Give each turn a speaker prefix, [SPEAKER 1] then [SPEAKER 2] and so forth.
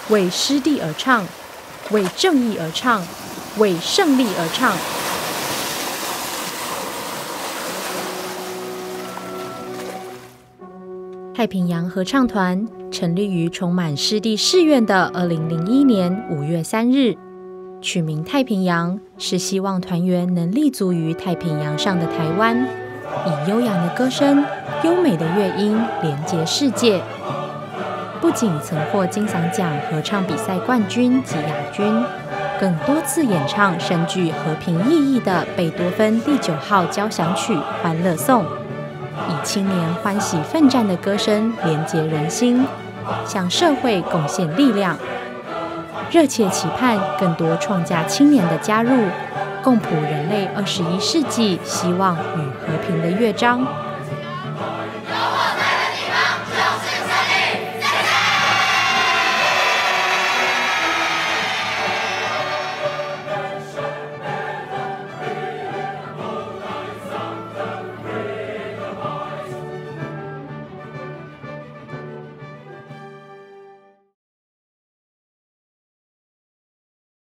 [SPEAKER 1] 为师弟而唱，为正义而唱，为胜利而唱。太平洋合唱团成立于充满师弟誓愿的2001年5月3日，取名太平洋是希望团员能立足于太平洋上的台湾，以悠扬的歌声、优美的乐音连接世界。不仅曾获金嗓奖合唱比赛冠军及亚军，更多次演唱深具和平意义的贝多芬第9号交响曲《欢乐颂》，以青年欢喜奋战的歌声连接人心，向社会贡献力量。热切期盼更多创价青年的加入，共谱人类21世纪希望与和平的乐章。